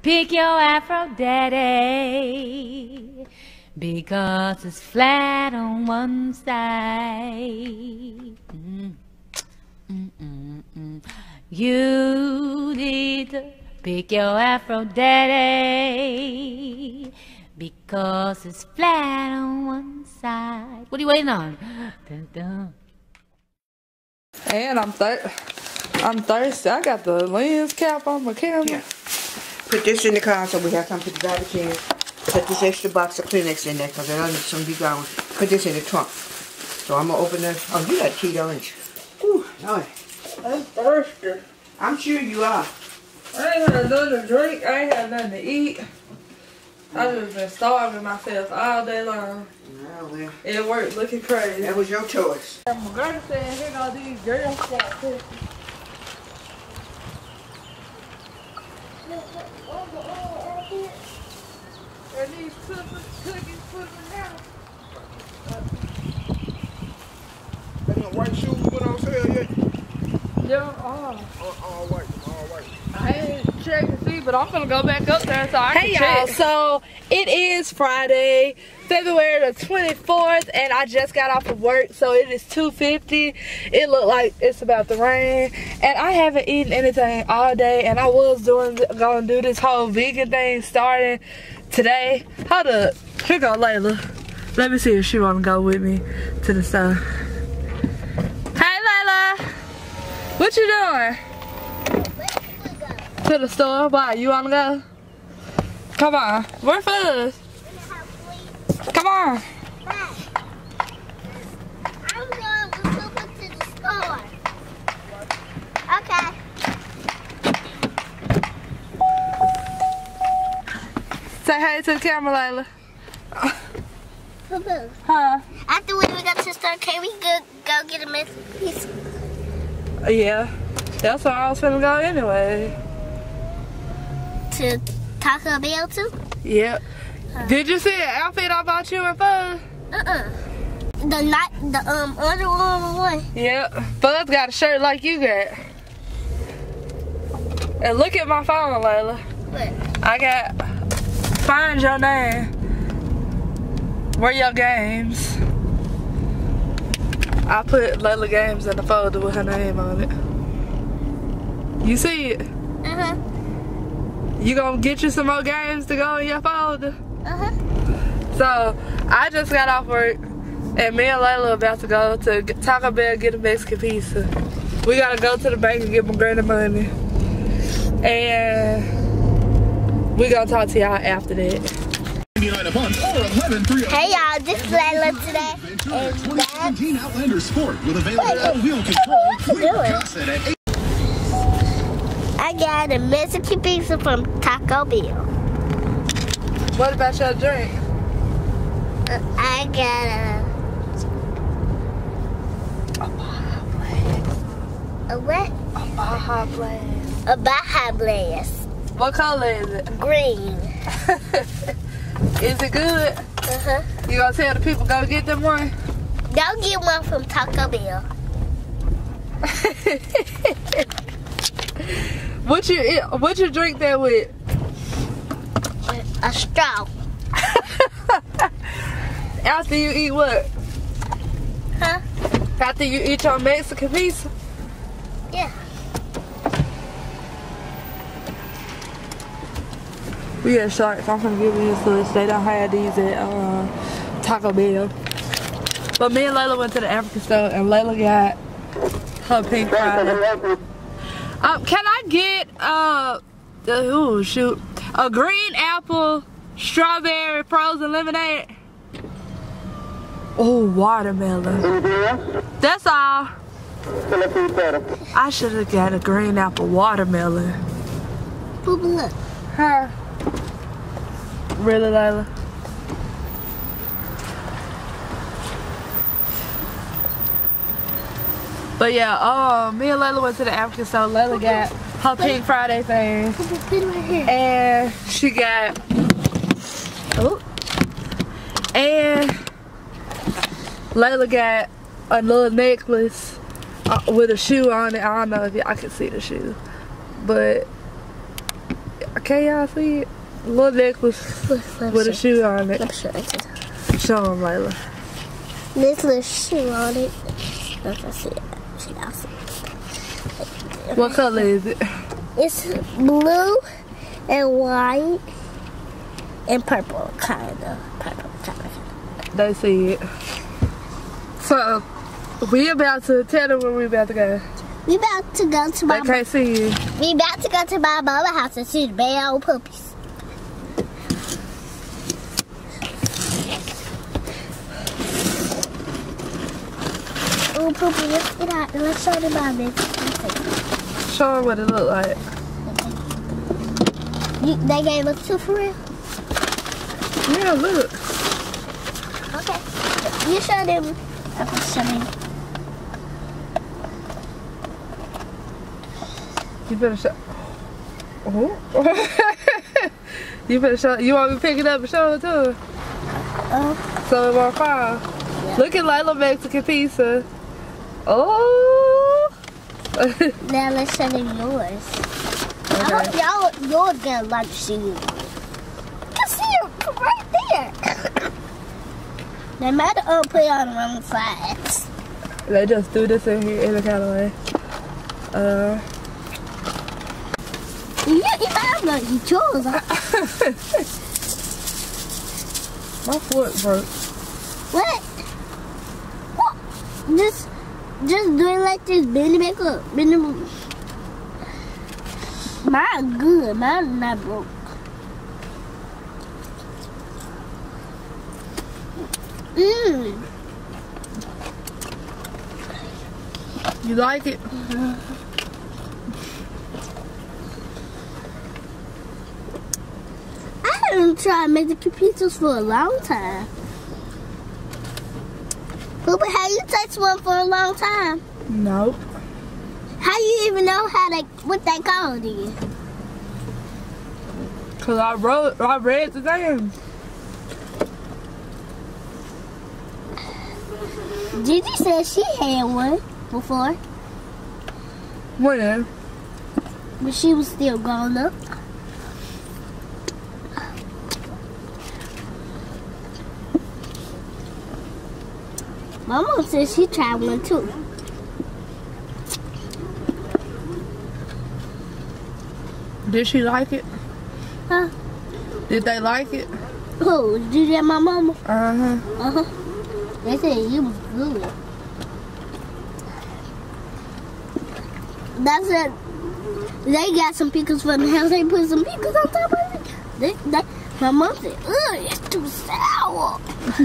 pick your afro daddy, because it's flat on one side. You need to pick your afro daddy, because it's flat on one side. What are you waiting on? Dun, dun. And I'm thirsty. I got the lens cap on my camera. Yeah. Put this in the car so we have something to put the garbage in. Put this extra box of Kleenex in there because I don't need some big garbage. Put this in the trunk. So I'm going to open this. Oh, you got tea, don't you? Whew, Lord. I'm thirsty. I'm sure you are. I ain't had nothing to drink. I ain't had nothing to eat. I just been starving myself all day long. Oh, well. It worked looking crazy. That was your choice. My girl said, here go these Girl Scout cookies. And these cookies cooking now. That little white shoes you put on sale yet? Yeah, All white. I ain't checked to see, but I'm gonna go back up there so I can check. Hey y'all, so it is Friday, February the 24th, and I just got off of work, so it is 2:50. It looked like it's about to rain, and I haven't eaten anything all day, and I was gonna do this whole vegan thing starting today. Hold up, here go Layla. Let me see if she wanna go with me to the store. Hey Layla, what you doing? To the store? Why? You wanna go? Come on. Where food? Come on. I'm going to the store. Okay. Say hey to the camera, Layla. Boo-boo. Huh? After we go to the store, can we go get a piece? Yeah. That's where I was finna go anyway. To Taco Bell too? Yep. Did you see the outfit I bought you in Fuzz? The Under Armour one. Yep. Fuzz got a shirt like you got. And look at my phone, Layla. What? I got find your name. Where your games? I put Layla Games in the folder with her name on it. You see it? You gonna get you some more games to go in your folder? So, I just got off work, and me and Layla are about to go to Taco Bell get a Mexican pizza. We gotta go to the bank and get my granny money. And we gonna talk to y'all after that. Hey y'all, this is Layla today. And that's... Outlander Sport with available wheel control. I got a Mexican pizza from Taco Bell. What about your drink? I got a what? A Baja Blast. A Baja Blast. What color is it? Green. Is it good? You gonna tell the people go get them one? Go get one from Taco Bell. What you drink that with? A straw. After you eat what? Huh? After you eat your Mexican pizza? Yeah. We got sharks. I'm gonna give you this list. They don't have these at Taco Bell. But me and Layla went to the African store, and Layla got her pink Friday. Can I get a green apple, strawberry, frozen lemonade? Oh, watermelon. That's all. I should have got a green apple watermelon. Boo-boo, look. Huh? Really, Layla? But yeah, me and Layla went to the African store. Layla got her Pink Friday thing. Put it right here. And she got, and Layla got a little necklace with a shoe on it. I don't know if y'all can see the shoe, but Can y'all see it? Little necklace with a shoe on it. I'm sure I can. Show them, Layla. This little shoe on it. Okay, see it. See, I'll see. What color is it? It's blue and white and purple, kind of. Purple, kind of. They see it. So, we about to tell them where we about to go. We about to go to my They can't see you. We about to go to my mama's house and see the big old puppies. Oh, poopy, let's get out and let's show them mommy. Show them what it look like. They gave us 2 for real? Yeah, look. Okay. You show them. Okay, show me. You better show. Oh. You better show. You want me to pick it up and show it to her? So it won't fall. Yeah. Look at Layla Mexican pizza. Oh. Now let's show them yours. I hope yours gonna like to see you. You can see it right there. They might have put it on the wrong side. They just threw this in here in the Callaway. You might have to eat yours. My foot broke. What? What? Just doing like this, bend back up. Mine good. Mine not broke. You like it? I haven't tried Mexican pizzas for a long time. But how you taste one for a long time? Nope. How you even know what they call it is? Cause I read the name. Gigi said she had one before, When? but she was still grown up. My mom said she tried one too. Did she like it? Huh? Did they like it? Who? Gigi and my mama? Uh-huh. They said it was good. That's it. They got some pickles from the house. They put some pickles on top of it. My mom said, ugh, it's too sour.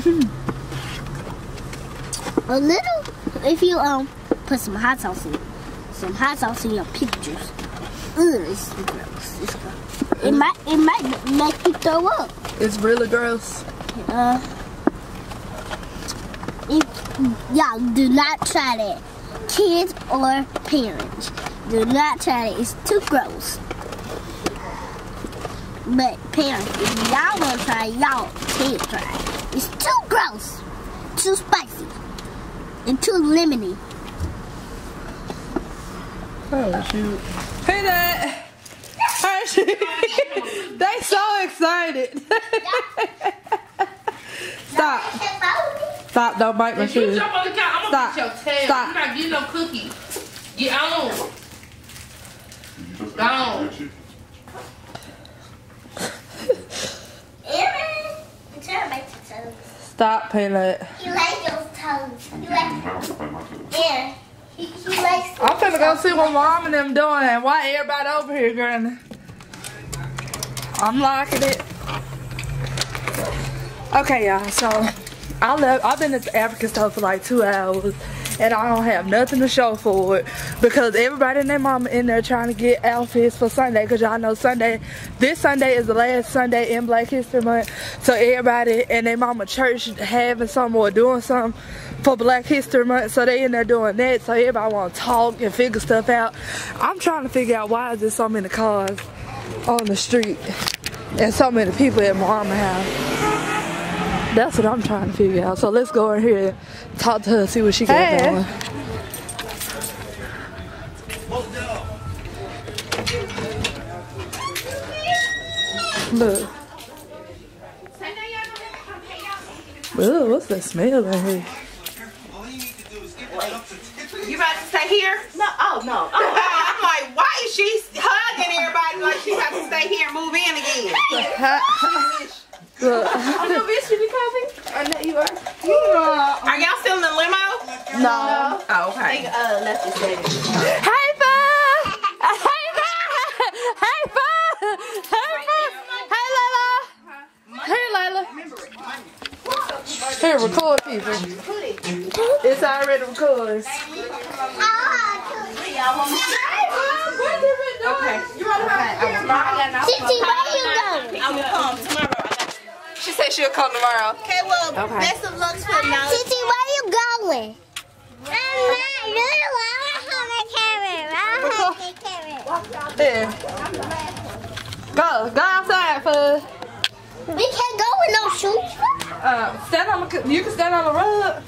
A little, if you put some hot sauce in it. Some hot sauce in your pictures. Ugh, it's gross. It's gross. It might make you throw up. It's really gross. Y'all do not try that. Kids or parents. Do not try it. It's too gross. But parents, if y'all want to try it, y'all can try it. It's too gross. Too spicy. And too lemony. Oh, shoot. Hey, Dad. Hi, shoot. They so excited. Stop. Stop, don't bite my If you shoes. jump on the couch, I'm Stop. gonna get your tail. Stop. You're not getting no cookie. Get on. Go on. Stop, Peanut. He likes those toes. He likes, yeah. He likes I'm finna go see what Mom and them doing and why everybody over here, girl. I'm liking it. Okay, y'all, so I've been at the African store for like 2 hours and I don't have nothing to show for it because everybody and their mama in there trying to get outfits for Sunday, because y'all know this Sunday is the last Sunday in Black History Month, so everybody and their mama church having something or doing something for Black History Month, so they in there doing that, so everybody want to talk and figure stuff out. I'm trying to figure out why is there so many cars on the street and so many people at my mama's house. That's what I'm trying to figure out. So let's go in here and talk to her, see what she got going. Look. Ooh, what's that smell right here? You about to stay here? No. Oh, no. Oh. I'm like, why is she hugging everybody like she has to stay here and move in again? Look. Oh, no, bitch, you be coming? I know you are. Are y'all still in the limo? No. Oh, okay. Let's just say Hey, Bud! Hey, Bud! Hey, Bud! Hey, Bud! Hey, Layla! Hey, Layla! Here, record people. It's already recorded. Okay. Titi, where you going? I will come tomorrow. She said she'll come tomorrow. Okay, well, best of luck for now. Titi, where you going? I'm not little. I want to hold the camera. Here. Go outside, Fuzz. We can't go with no shoes. Stand on the, you can stand on the rug.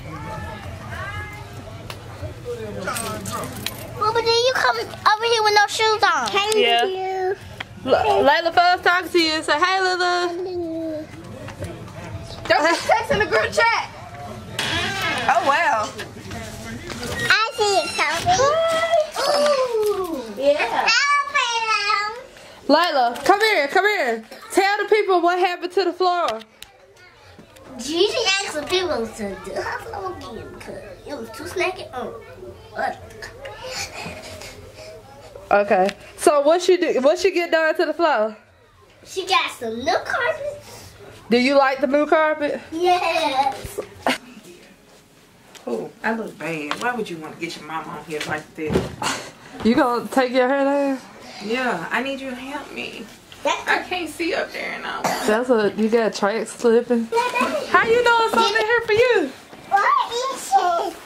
Well, but then you come over here with no shoes on. Thank you. Layla Fuzz talking to you. Say, hey, Layla. Don't just text in the group chat. Oh, wow. I see it coming. Ooh. Yeah. Layla, come here. Tell the people what happened to the floor. Gigi asked the people to do her floor again because it was too snacky. Okay. So what she do? What she get done to the floor? She got some new carpets. Do you like the new carpet? Yes. Oh, I look bad. Why would you want to get your mama on here like this? You gonna take your hair down? Yeah, I need you to help me. I can't see up there now. That's what you got track slipping. How you know it's something in here for you? What is it?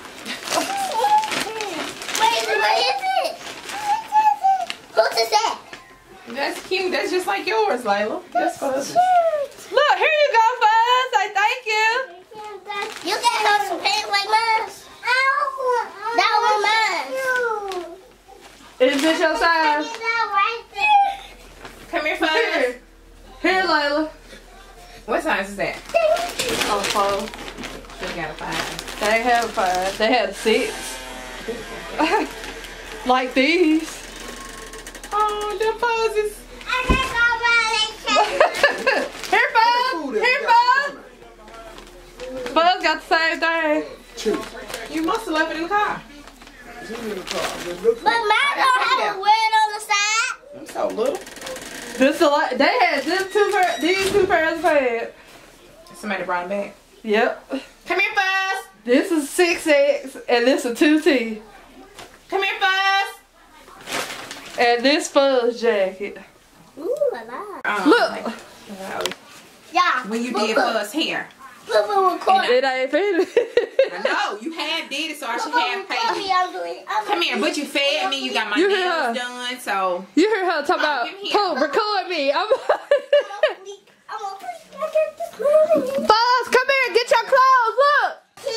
Wait, what is it? Whose is that? That's cute. That's just like yours, Layla. That's Fuzz. Look, here you go, Fuzz. Say thank you. You got her some pants like mine? That was mine. Is this your size? Come here, Fuzz. Here, Layla. What size is that? Oh, 4. She got a 5. They have a 5. They had a 6. Like these. Oh, them Fuzzes. Here, Fuzz. Here, Fuzz. Fuzz got the same thing. You must have left it in the car. But mine don't have a word on the side. I'm so little. They had these 2 pairs of pants. Somebody brought them back. Yep. Come here, Fuzz. This is 6X and this is 2T. Come here, Fuzz. And this Fuzz jacket. Ooh, I like. Look. Yeah. When you did Fuzz hair. It ain't finished. I know. You had did it, so I should have paid. Come here, but you fed me. You got my You hear nails her? done, so. You hear her talk about, give me "Pull, a- record me." Fuzz, come here, get your clothes. Look.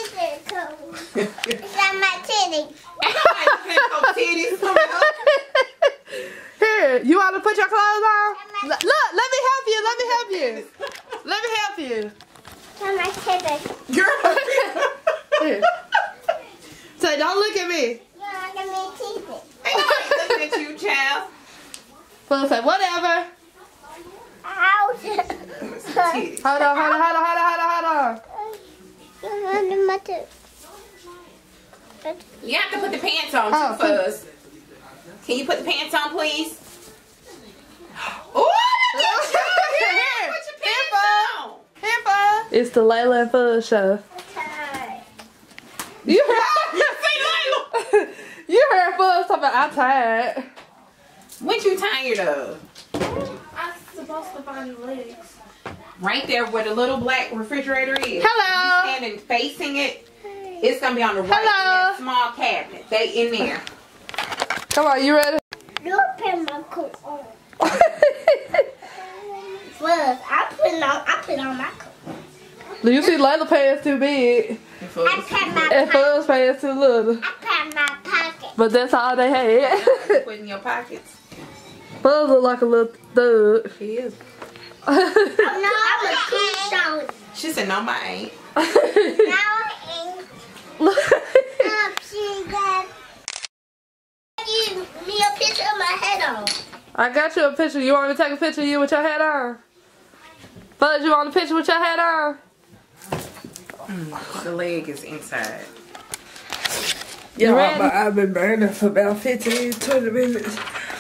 It's on my titty. Titties coming up. Here, you want to put your clothes on? Look, let me help you. Let me help you. On my titty. Girl. Here. Say, don't look at me. Look at me titty. Ain't nobody looking at you, child. Fuzz say, whatever. Ouch. Titties. Hold on. Under my titty. You have to put the pants on, Oh, too, Fuzz. Can you put the pants on, please? Oh, look at you! Here. Put your pants on. Here, Fuzz. It's the Layla and Fuzz show. You heard, you heard Fuzz talking about I'm tired. What you tired of? I'm supposed to find the legs. Right there where the little black refrigerator is. Hello. You standing facing it. It's gonna be on the right Hello. in that small cabinet. They in there. Come on, you ready? You put my coat on. Well, I put on my coat. Do you see Layla pants too big I put my and Fuzz pants too little? I put my pocket. But that's all they had. Put in your pockets. Buzz look like a little thug. He is. No, I'm a two-sound. She said, no, I ain't. Now I ain't. Give me a picture of my head on. I got you a picture. You want me to take a picture of you with your hat on? Buzz, you want a picture with your hat on? The leg is inside. You ready? I've been burning for about 15, 20 minutes.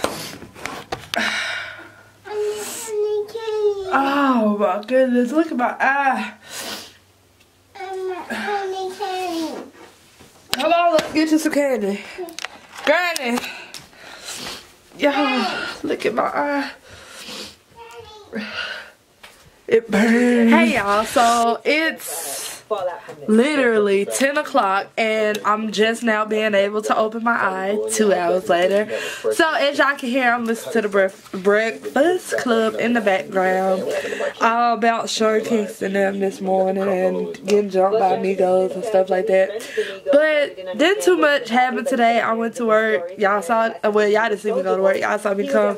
Oh my goodness, look at my eye. Come on, let's get you some candy. Granny. Yo, look at my eye. It burns. Hey y'all, so it's literally 10 o'clock and I'm just now being able to open my eye 2 hours later. So as y'all can hear, I'm listening to the Breakfast Club in the background. All about Sean Kingston them this morning and getting jumped by Migos and stuff like that. But didn't too much happen today. I went to work. Y'all saw, well, y'all didn't see me go to work. Y'all saw me come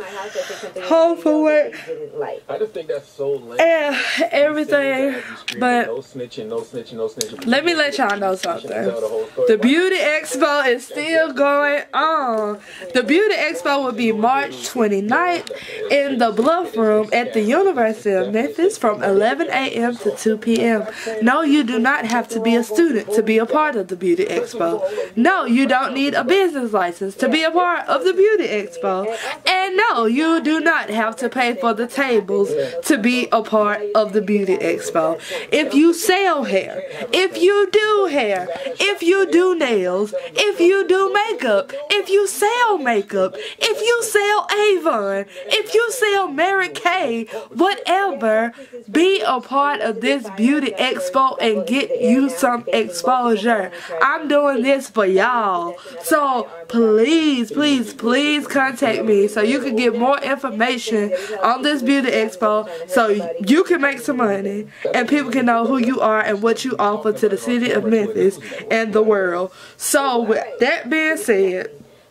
home from work. I just think that's so lame. And everything. But no snitching, no snitching, no snitching. let me let y'all know something. The Beauty Expo is still going on. The Beauty Expo will be March 29th in the Bluff Room at the University of Memphis from 11 a.m. to 2 p.m. No, you do not have to be a student to be a part of the Beauty Expo. No, you don't need a business license to be a part of the Beauty Expo. And no, you do not have to pay for the tables to be a part of the Beauty Expo. If you sell hair, if you do hair, if you do nails, if you do makeup, if you sell makeup, if you sell Avon, if you sell Mary Kay, whatever, be a part of this Beauty Expo and get you some exposure. I'm doing this for y'all. So please, please, please contact me so you can get more information on this Beauty Expo so you can make some money and people can know who you are and what you offer to the city of Memphis and the world. So with that being said,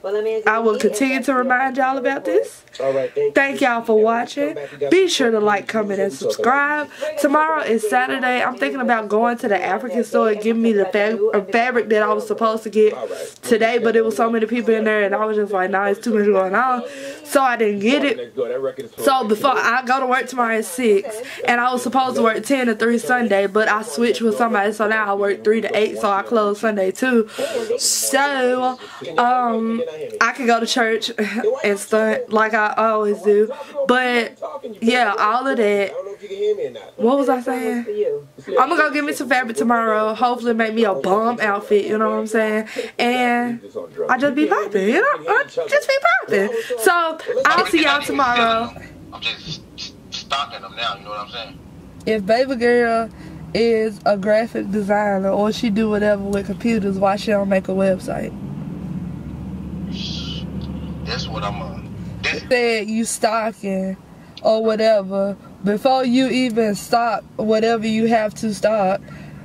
I will continue to remind y'all about this. Thank y'all for watching. Be sure to like, comment, and subscribe. Tomorrow is Saturday. I'm thinking about going to the African store and giving me the fabric that I was supposed to get today, but it was so many people in there and I was just like, nah, it's too much going on. So I didn't get it. So before I go to work tomorrow at 6, and I was supposed to work 10 to 3 Sunday, but I switched with somebody, so now I work 3 to 8, so I close Sunday too. So I can go to church and stunt like I always do. But yeah, all of that. What was I saying? I'm gonna go get me some fabric tomorrow. Hopefully make me a bomb outfit, you know what I'm saying? And I just be popping, you know? I just be popping. So I'll see y'all tomorrow. I'm just stalking them now, you know what I'm saying? If baby girl is a graphic designer or she do whatever with computers, why she don't make a website? That's what I'm on. Said you stalking or whatever, before you even stop whatever you have to stop,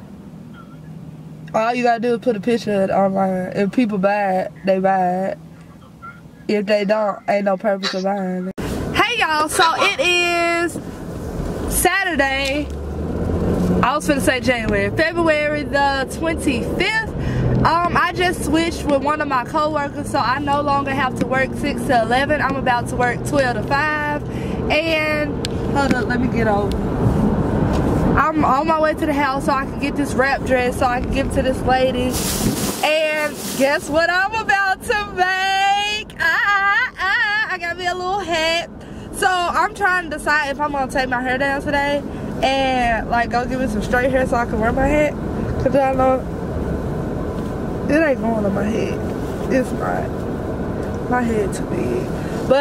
all you gotta do is put a picture of it online. If people buy it, they buy it. If they don't, ain't no purpose of buying it. Hey y'all, so it is Saturday. I was finna say January, February the 25th. I just switched with one of my co-workers, so I no longer have to work 6 to 11. I'm about to work 12 to 5. And, hold up, let me get over. I'm on my way to the house so I can get this wrap dress so I can give it to this lady. And guess what I'm about to make? I got me a little hat. So I'm trying to decide if I'm gonna take my hair down today and like go give me some straight hair so I can wear my hat. Cause I know it ain't going on my head. It's not. My head too big. But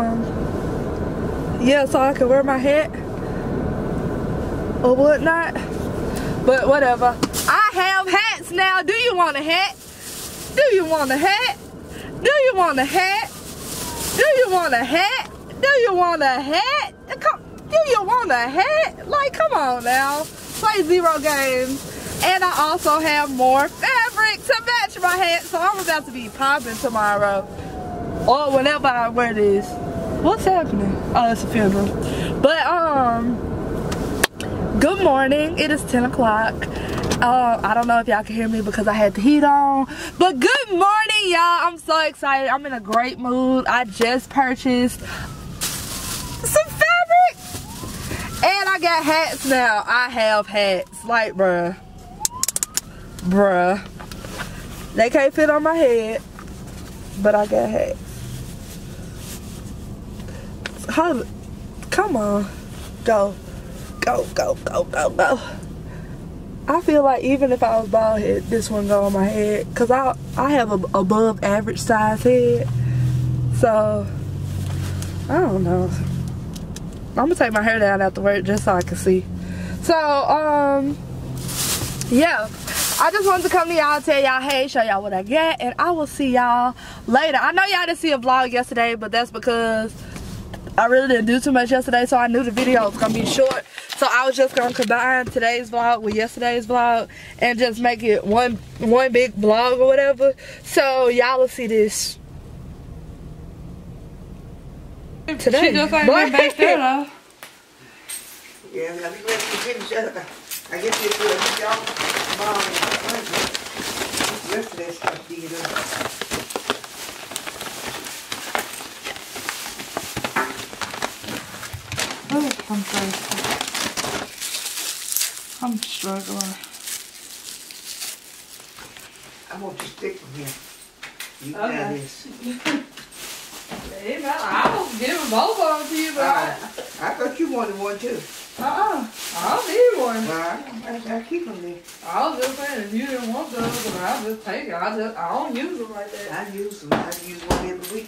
yeah, so I can wear my hat or whatnot. But whatever. I have hats now. Do you want a hat? Do you want a hat? Do you want a hat? Do you want a hat? Do you want a hat? Do you want a hat? Like, come on now. Play zero games. And I also have more fabric to match my hat. So I'm about to be popping tomorrow. Or whenever I wear this. What's happening? Oh, it's a funeral. But, good morning. It is 10 o'clock. I don't know if y'all can hear me because I had the heat on. But good morning, y'all. I'm so excited. I'm in a great mood. I just purchased some fabric. And I got hats now. I have hats. Like, bruh. They can't fit on my head. But I got hats. Come on. Go. I feel like even if I was bald head, this one go on my head. Because I have a above average size head. So, I don't know. I'm going to take my hair down after work just so I can see. So, yeah. I just wanted to come to y'all, tell y'all, hey, show y'all what I got. And I will see y'all later. I know y'all didn't see a vlog yesterday, but that's because I really didn't do too much yesterday, so I knew the video was gonna be short. So I was just gonna combine today's vlog with yesterday's vlog and just make it one big vlog or whatever. So y'all will see this today. She just ain't been back there though. Yeah, I think let's finish up. I guess it's good. Y'all yesterday's stuff to get up. Oh, I'm thirsty. I'm struggling. I want you to stick with me. You Okay. got this. Hey, man, I was giving both of them to you, but I thought you wanted one too. I don't need one. I keep them there. I was just saying, if you didn't want those, then I'll just take it. I don't use them like that. I use them. I use one every week.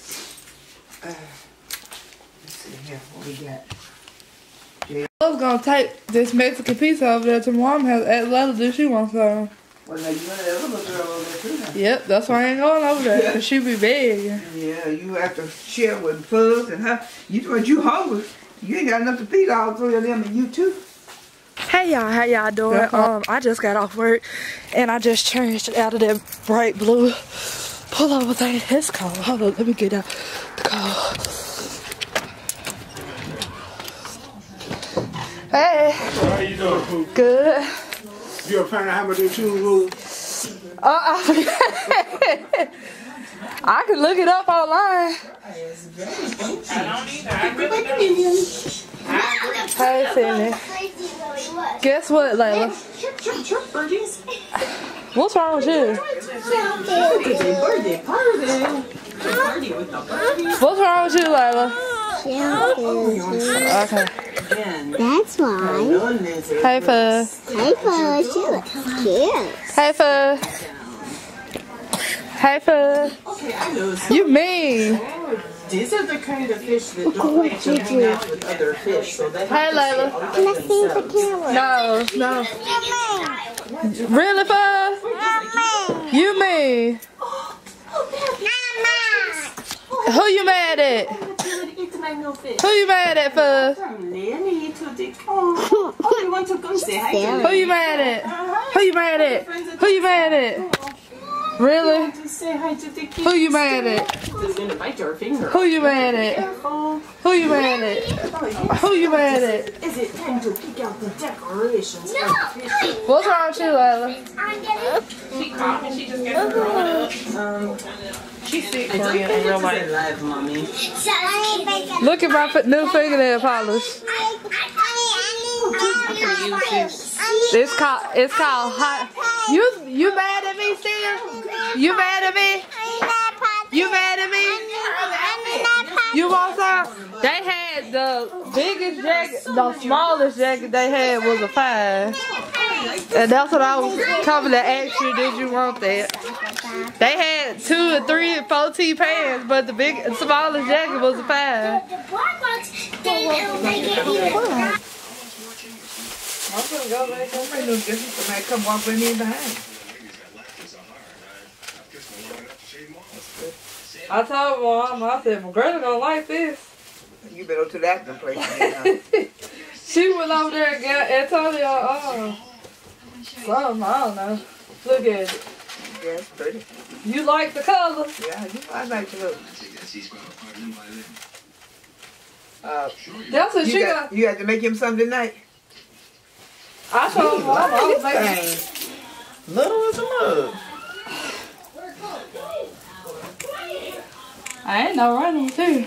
Let's see here. What we got? I was gonna take this Mexican pizza over there to mom has asked Lella do she want some. Well, now you know that other little girl over there too now. Yep, that's why I ain't going over there, because she be big. Yeah, you have to share with Fuzz and her. You hungry. You ain't got enough to feed all three of them and you too. Hey y'all, how y'all doing? I just got off work and I just changed out of that bright blue pullover thing. It's cold. Hold on, let me get out the cold. Hey. How you doing, Pooh? Good. You ever find out how much they shoes was? I can look it up online. Hey, Cindy. Guess what, Layla? What's wrong with you? What's wrong with you, Layla? Okay. That's why. Hey, Fuzz. Hey, Fuzz, you look cute. Hey, Fuzz. Hey, Fuzz. You mean? These are the kind of fish that don't like to hang out with other fish, so they Hey, Layla. Can I see the camera? No. Really, Fuzz? You mean? Who you mad at? Who you mad at, Fuzz? Oh, you want to come say hi to Who you mad at? Who you mad at? Who you mad at? Really? say hi to the kids? Who you mad at? She's gonna bite your finger. Who you mad at? Careful. Who you mad at? Who you mad at? Is it time to pick out the decorations for the fish? What's wrong with you, Layla? She called me. She just got her growing up. She's sick I don't think it's alive, mommy. Look at my new fingernail polish. It's called hot. You mad at me, still? You mad at me? You mad at me? You want some? They had the biggest jacket, the smallest jacket they had was a 5. And that's what I was coming to ask you, did you want that? They had 2 and 3 and 4 T-pants, but the smallest jacket was a 5. I'm gonna go back there. I'm gonna get somebody come walk with me behind. I told Mom, I said, well, Greta gonna like this. You better go to the acting place. She went over there and got Antonio, something, I don't know. Look at it. Yeah, it's pretty. You like the color? Yeah, I like the look. That's what she got. You had to make him something tonight. I told him I was making. Little as a mug. I ain't no running too.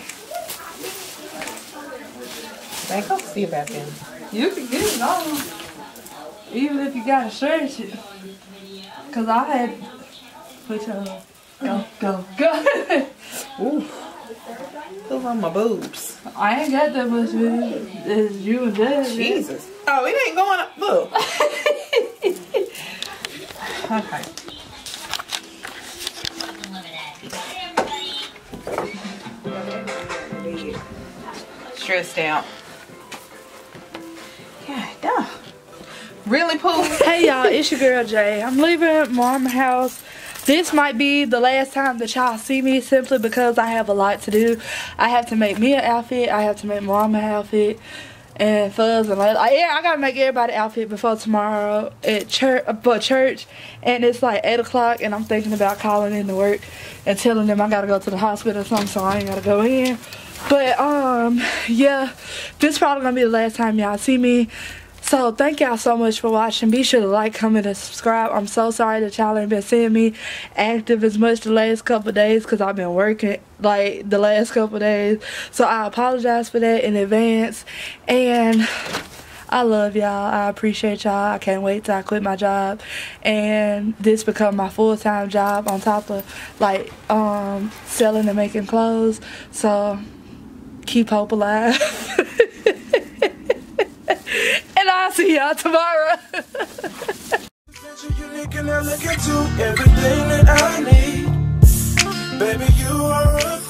Back up, see about them. You can get it on, even if you gotta stretch it. Cause I had put your go. Ooh. Those on my boobs. I ain't got that much with it. It's you and Dad. Jesus. Oh, it ain't going up. Look. Okay. Stressed out. God, duh. Really, Pooh? Hey y'all, it's your girl Jay. I'm leaving Mama's house. This might be the last time that y'all see me simply because I have a lot to do. I have to make me an outfit. I have to make Mama an outfit. And Fuzz and like, yeah, I gotta make everybody an outfit before tomorrow at church. And it's like 8 o'clock and I'm thinking about calling in to work and telling them I gotta go to the hospital or something, so I ain't gotta go in. But yeah, this is probably gonna be the last time y'all see me. So thank y'all so much for watching. Be sure to like, comment, and subscribe. I'm so sorry that y'all ain't been seeing me active as much the last couple of days because I've been working like the last couple of days. So I apologize for that in advance. And I love y'all. I appreciate y'all. I can't wait till I quit my job and this become my full-time job on top of like selling and making clothes. So keep hope alive. And I'll see y'all tomorrow. Unique and I look into everything that I need. Baby, you are a